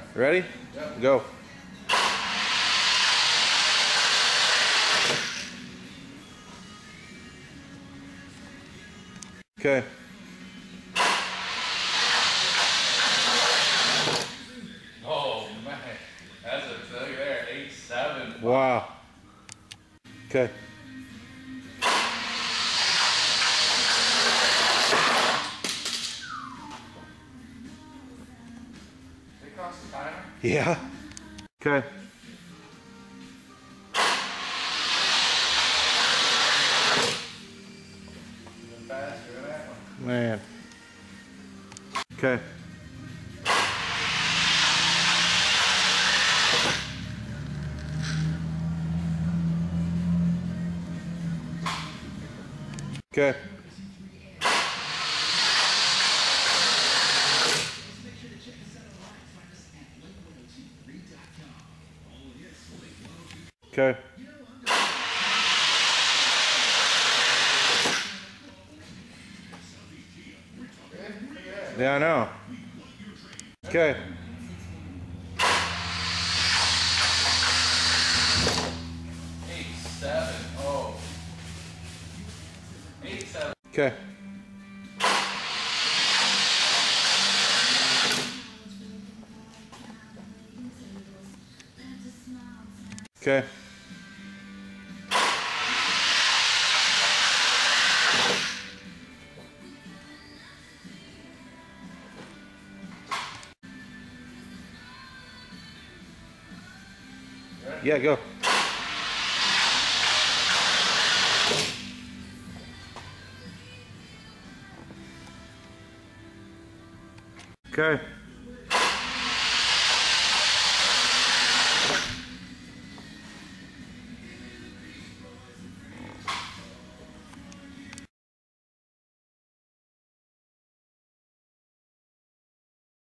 Ready? Yep. Go. Okay. Oh man, that's a failure there. 8-7. Wow. Okay. They cross the timer? Yeah. Okay. Even faster than that one. Man. Okay. Okay. Okay. Yeah, I know. Okay. 8-7. Oh. 8-7. Okay. Okay. Ready? Yeah, go. Okay.